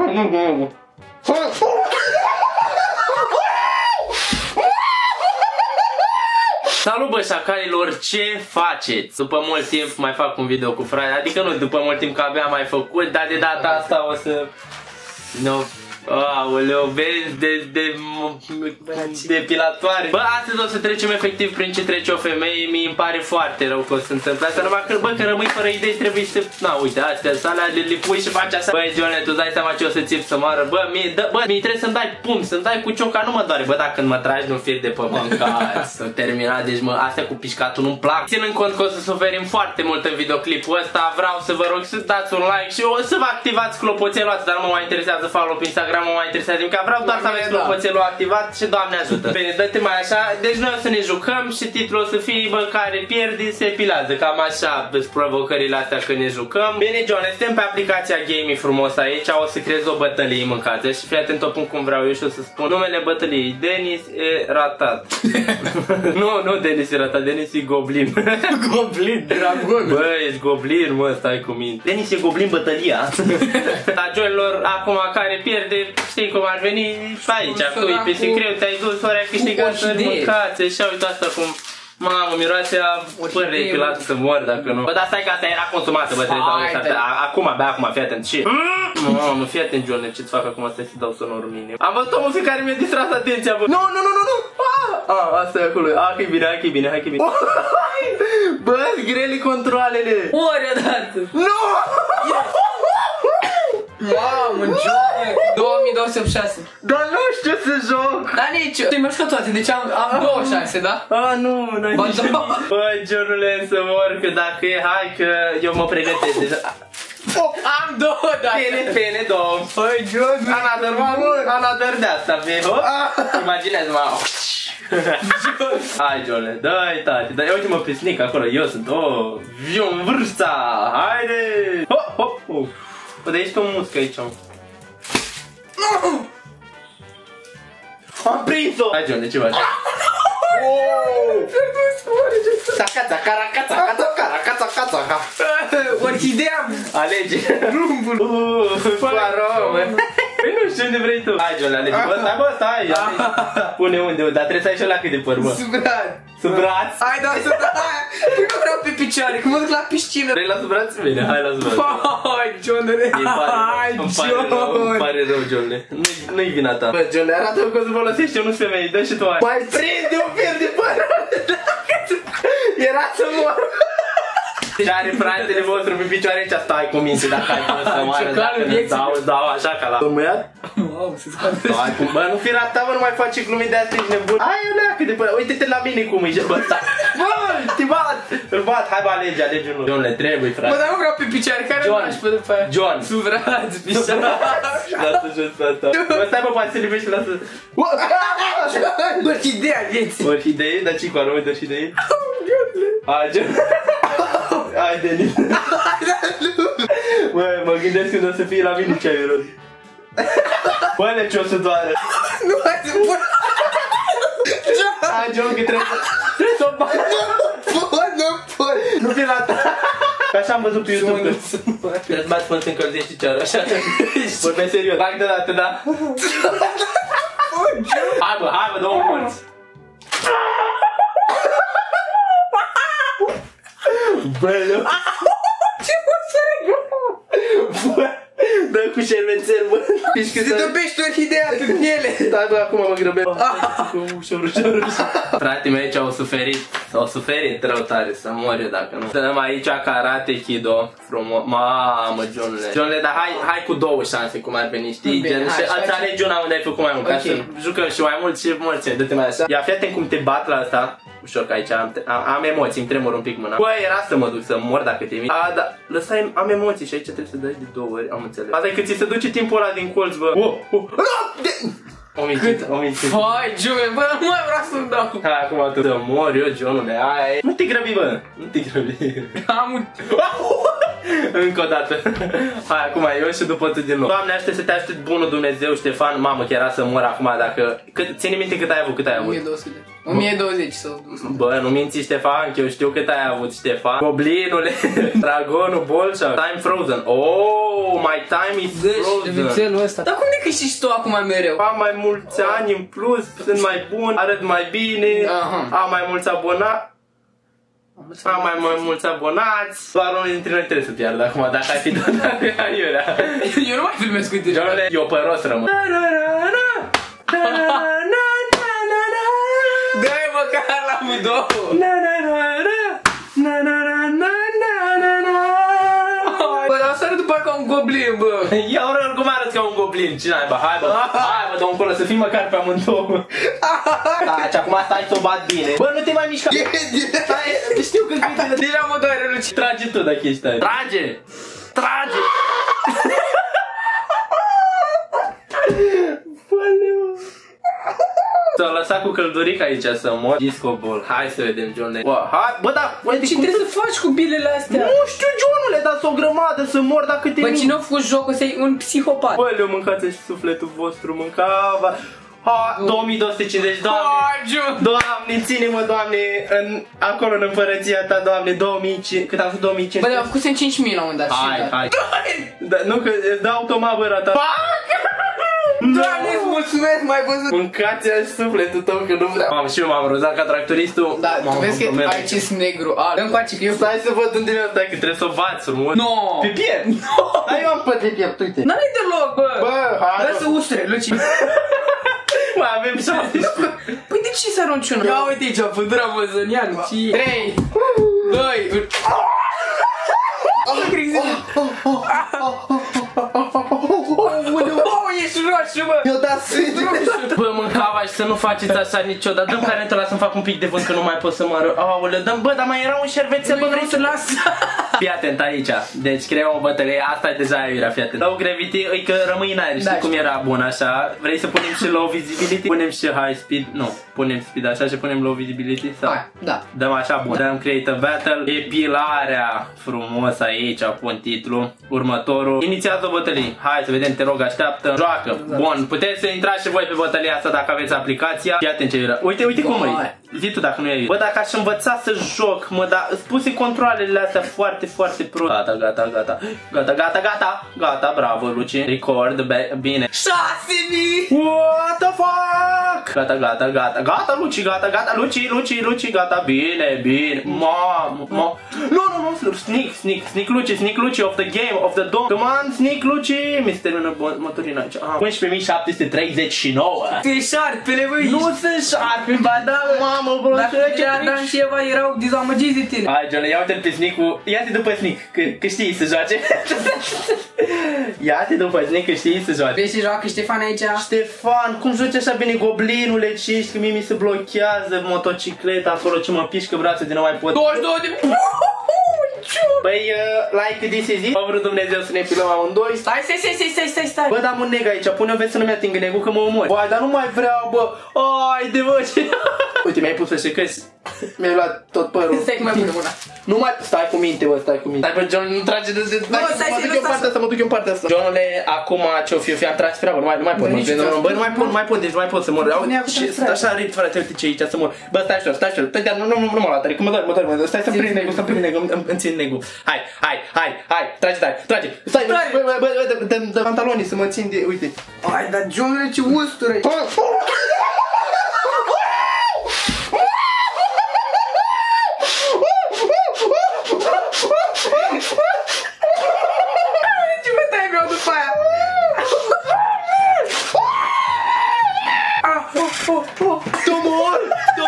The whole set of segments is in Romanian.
Salut bă șacalilor, ce faceți? După mult timp mai fac un video cu frate, adică nu după mult timp că abia mai făcut, dar de data asta o să... Aoleu, vezi depilatoare. Bă, astăzi o să trecem efectiv prin ce trece o femeie. Mi-mi pare foarte rău că o să întâmple asta. Numai că, bă, că rămâi fără idei, trebuie să... Na, uite, astea, alea, le pui și faci asta. Băi, Johnny, tu dai seama ce o să țip să moară. Bă, mi trebuie să-mi dai pumn, să-mi dai cu cioca, nu mă doare. Bă, dacă mă tragi de un fir de pământ, să termina. Deci, mă, astea cu pișcatul nu-mi plac. Ținând cont că o să suferim foarte mult în videoclipul ăsta, vreau să vă rog să dați un like și o să vă activați clopoțelul ăsta. Dar nu mă mai interesează follow pe Instagram, mă mai interesează că vreau doar să aveți clopoțelul activat și Doamne ajută. Bine, dă-te mai așa. Deci noi o să ne jucăm și titlul o să fie, bă, care pierde se epilează. Cam așa sunt provocările astea când ne jucăm. Bine, John, suntem pe aplicația Gamey frumos aici. O să creez o bătălie mâncată și fii atent, o pun cum vreau eu și o să spun numele bătăliei. Denis e ratat. Nu, Denis e ratat, Denis e goblin. Goblin, dragon. Bă, ești goblin, mă, stai cu minte. Denis e goblin bătălia. Dar Johnilor, acum care pierde, știi cum ar veni aici, cu pe secret, te-ai dus, ori ai câștigat să mâncați, așa, uite asta cum... Mamă, miroase a păr repilat să mor dacă nu. Bă, dar stai că asta era consumată, bă, trebuie să dau acum, abia acum, fii atent, și... Mamă, fii atent, John, ce-ți fac acum, stai să dau sonorul minim. Am văzut o muzică care mi-a distras atenția, bă. Nu! Asta e acolo, hai că e bine, hai că e bine. Bă, grele controalele. Ori odată. Nu! Mamă, Johnny, 2206. Dar nu știu să joc. Dar nici, tu-i mișcă toate, deci am două șanse, da? Nu, n-ai nici. Băi, Johnule, să mor, că dacă e, hai că eu mă pregătesc deja. Am două, da. Pene, două. Băi, Johnny. Another de asta, vieho. Imaginează-mă. Hai, Johnule, dă-i, tati, dă-i, uite-mă pe sneak acolo, eu sunt, viu-n vârsta, haide. Hop. Bă, de aici pe o muscă aici. Am prins-o! Hai, John, de ce faci? Cața. Orchidea. Alege. Rumbul. Paromă. Păi nu știu unde vrei tu. Hai, John, alege. Bă, stai. Pune unde, dar trebuie să ai și ăla cât de păr, bă. Sub braț. Hai, da, sub braț. Eu nu vreau pe picioare, că mă duc la piscină. Vrei la sub braț? Bine, hai la sub braț. Hai, Johnule. Îmi pare rău, Johnule. Nu-i vina ta. Bă, Johnule, arată-mi că o să folosești, eu nu-s femei, dă și tu aia. Mai prinde un pier de păr. Era să mor. Și are fratele vostru pe picioare aici, stai cu minte dacă ai fost să moară. Dau așa ca la măiat. Bă, nu fi ratat, bă, nu mai faci glumii de astea, ești nebun. Ai, eu leacă de până, uite-te la mine cum e, bă, stai. Bă, te bat, îl bat, hai bă, alege unul. John, le trebuie, frate. Bă, dar nu vreau pe picioare, care nu lași pe după aia? John. Sub braț, picioare. Lasă jos pe asta. Bă, stai bă, poate să lipești, lasă. Orchidea vieții. Orchidee, dar ce-i cu aromă de orchidee? Hai, John. Hai, Denis. Bă, mă gândesc când o să fie la mine ce ai rost. Bă, ne ce o să doară. Nu mai să pun. Hai, John, că trebuie să o bag. Nu pot. Nu fi la ta. Că așa am văzut pe YouTube că trebuie să bați până să încălzești ceară. Așa. Vorbesc serios. Bag de dată, da. Hai, bă, două morți. Bă, nu. Ce mă să regămă? Bă, dă cu șervețel, bă. Se topește orchidea pe piele. Da, bă, acum mă grăbesc. Cu ușor. Fratele meu aici au suferit rău tare să mor eu dacă nu. Stăm aici Karate Kid-o. Frumos. Mamă, Johnule, dar hai cu două șanse cum ar veni, știi? Și ați alegi una unde ai făcut mai mult, ca să jucăm și mai mult și morți. Dă-te mai așa. Ia, fii atent cum te bat la asta. Ușor că aici am emoții, îmi tremur un pic mâna. Bă, era să mă duc să mor dacă te mici. Da, lăsai, am emoții și aici trebuie să dai de două ori, am înțeles. Asta e că ți se duce timpul ăla din colț, bă. O mințit. Hai, Johnny, bă, nu mai vreau să-mi dau. Hai, acum tu. Să mor eu, Johnule, aia. Nu te grăbi, bă, nu te grăbi. Încă o dată. Hai, acum eu și după tu din nou. Doamne, aștept să te aștept bunul Dumnezeu, Ștefan. Mamă, chiar era să mor acum dacă... Ține minte cât ai avut, 1200. 1020 s-au dus. Bă, nu minți Ștefan, că eu știu cât ai avut Ștefan. Goblinule, dragonul, bolșa, time frozen. Oh, my time is frozen. Vițelul ăsta. Dar cum de câștigi tu acum mereu? Am mai mulți ani în plus, sunt mai bun, arăt mai bine, am mai mulți abonați. Am mai mulți abonați. Doar unul dintre noi trebuie să piardă acum, dacă ai fi dat aiurea. Eu nu mai filmez cu tine. Eu păros rămân. Dă-i măcar la amândouă. Bă, dar să arăt după ca un goblin, bă. Ia oricum arăți ca un goblin. Ce naiba? Hai bă, dă-mi încolo să fii măcar pe amândouă. Taci, acum stai să o bat bine. Bă, nu te mai mișca. Știu că câte. Deja mă doare, Luci. Trage tu dacă ești tare. Trage! Trage! S-a lăsat cu călduric aici să mor. Disco ball. Hai să vedem, Johnule. Hai, bă, da, ce trebuie să faci cu bilele astea? Nu știu, Johnule, dar s-o grămadă să mor dacă te... Bă, cine a făcut jocul ăsta e un psihopat. Bă, le-o mâncați și sufletul vostru, mâncava. Ha, 2250, Doamne, ține-mă, Doamne, acolo în împărăția ta, Doamne, 2005, cât am fost 2005. Bă, am făcut în 5000 la un dat. Hai. Nu, că îți dau automat băra ta. Doamne, îți mulțumesc, m-ai văzut. Mâncați-a și sufletul tău, că nu vreau. Mamă, și eu m-am rozat ca tractoristul. Da, tu vezi că aici e negru. Dă-mi coace că eu... Stai să văd unde mi-a stai, că trebuie să o bați frumos. No. Pe piept. Da, eu am pe piept, uite. N-ai deloc, bă. Bă, hai. Lasă usture, Luci. Mai avem 17. Păi de ce să arunci una? Ia uite aici, pădura văzănian. 3, 2, 1. Ești roșu, bă! Eu da sânge! Bă, mâncava și să nu faceți așa niciodată. Dă-mi carentul ăla să-mi fac un pic de vânt, că nu mai pot să mă arăt. Aoleu, dă-mi, bă, dar mai era un șervețel, bă, vrei să las? Fii atent aici. Deci creăm o bătălie. Asta e deja aiurea, fii atent. Low gravity, e că rămâi în aer, știi cum era bun așa. Vrei să punem și low visibility? Punem și high speed? Nu, punem speed așa și punem low visibility? Sau? Hai, da. Dăm așa, bun. Dăm create a battle. Epilarea. Frumos aici, pun titlu. Următorul. Inițiază o bătălie. Hai să vedem, te rog, așteaptă. Joacă. Bun, puteți să intrați și voi pe bătălia asta dacă aveți aplicația. Fii atent ce era. Uite cum e. Zi tu dacă nu e. Bă, dacă aș învăța să joc, mă, dar îți puse controlele astea foarte, foarte prost. Gata, bravo, Luci. Record, bine. 6000! What the fuck? Gata, Luci, Luci, gata, bine. Mamă. Nu, sneak, Luci, of the game, of the dome. Come on, sneak, Luci. Mi se termină motorina aici. 11.739. Tu ești șarpele, băi. Nu sunt șarpe, ba da, mamă, bro. Dacă Dan și Eva erau dezamăgiți de tine. Hai, John, ia uite-l pe Sneak-ul. Ia-te după Sneak, că știi să joace. Ia-te după Sneak, că știi să joace. Vezi ce joacă Ștefan aici? Ștefan, cum joci așa bine, goblinule, ce ești, că mie mi se blochează motocicleta acolo, ce mă pișcă brațul de nu mai pot. 22 de... Băi, like this is it. A vrut Dumnezeu să ne pilăm amândoi. Stai. Bă, dar am un neg aici, pune-o, vezi să nu mi-atingă negul, că mă omori. Băi, dar nu mai vreau, bă. Ai de bă, ce... Uite, mi-ai pus să căsi. Mi-ai luat tot părul. Stai cum mai pune mâna. Nu mai... Stai cu minte, bă, stai cu minte. Stai, bă, John, nu trage de... Mă duc eu în partea asta. Johnule, acum ce-o fi am tras prea, bă, nu mai pot. Bă, nu mai pot, deci nu mai pot să mor. Și sunt așa rit, fără te uite ce aici să mor. Bă, stai așa, nu mă lua tare, că mă doare. Stai să-mi prind negul, îmi țin negul. Hai, trage tare, trage. Stai, bă, dă pantalonii să mă țin de, uite. Ai, dar Johnule, ce ustură. Ce bătaie mi-au după aia? Tomor!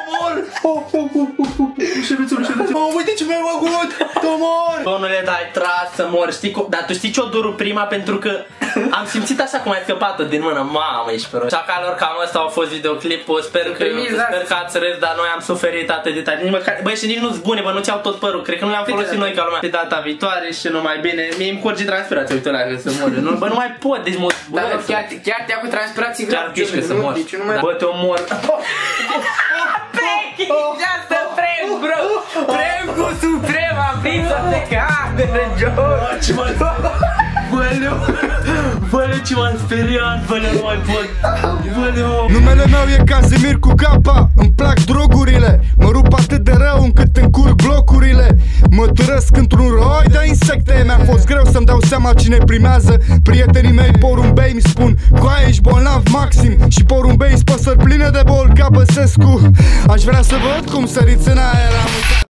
Uite ce mi-ai făcut! Tomor! Domnule, dar ai tras să mor, știi? Dar tu știi ce-o durul prima? Pentru că am simțit așa cum ai scăpat-o din mână. Mamă, ești prost. Șacalor, cam ăsta a fost videoclipul. Sper că ați râs, dar noi am suferit atât de tare. Băi, și nici nu-ți bune, bă, nu ți-au tot părul. Cred că nu le-am folosit noi ca lumea. De data viitoare și numai bine. Mie îmi curge transpirația, uite la că să mor. Bă, nu mai pot, deci mă... Dar chiar te-a cu transpirații grav. Chiar pișcă să mor. Bă, te omor. Just a prank, bro! Prank-ul suprem, am prins-o de cameră, Joe! Băleu, ce m-am speriat, băleu, nu mai pot. Băleu. Numele meu e Casimir cu Gapa. Îmi plac drogurile, mă rup atât de rău încât încurc blocurile. Mă târăsc într-un roi de insecte. Mi-a fost greu să-mi dau seama cine primează. Prietenii mei porumbei mi spun: coaie, ești bolnav maxim. Și porumbei-s păsări pline de bol ca Băsescu. Aș vrea să văd cum săriți în aer.